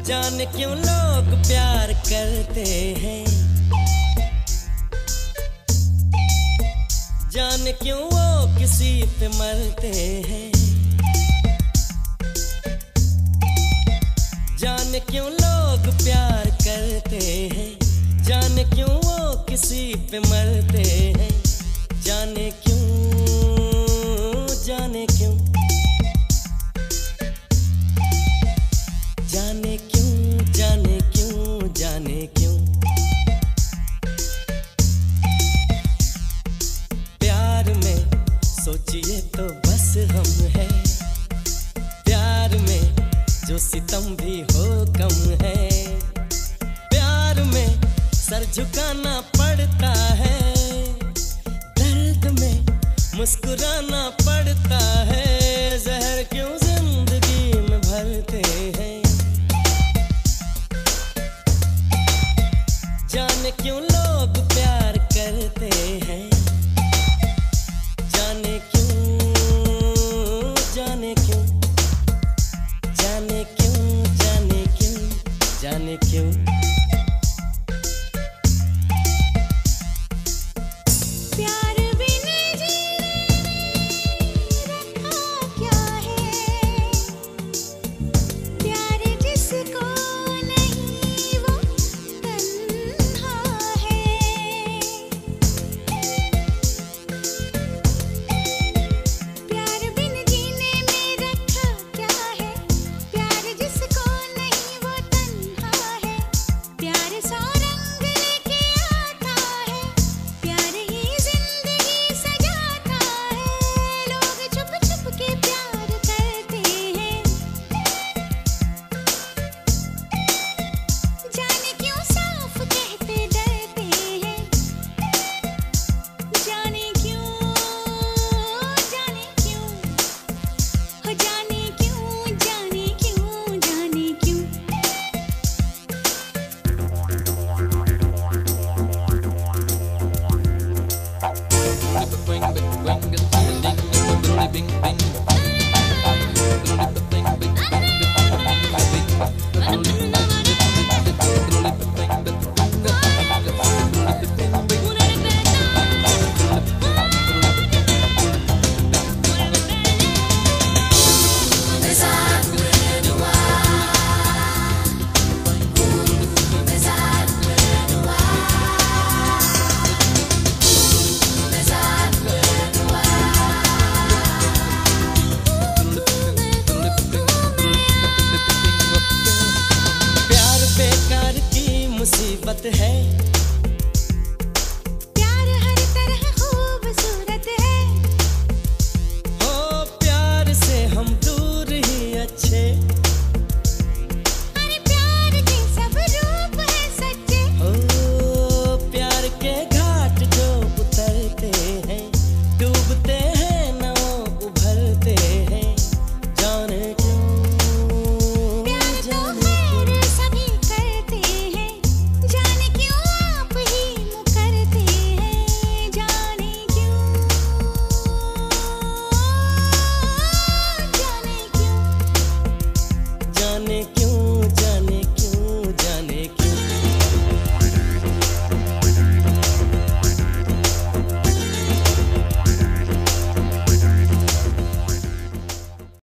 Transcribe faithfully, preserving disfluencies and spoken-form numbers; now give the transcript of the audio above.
जाने क्यों लोग प्यार करते हैं, जाने क्यों वो किसी पे मरते हैं, जाने क्यों लोग प्यार करते हैं, जाने क्यों वो किसी पे मरते हैं, जाने क्यों, जाने क्यों, जाने क्यों, जाने क्यों, जाने क्यों। प्यार में सोचिए तो बस हम हैं, प्यार में जो सितम भी हो कम है, प्यार में सर झुकाना पड़ता है, दर्द में मुस्कुराना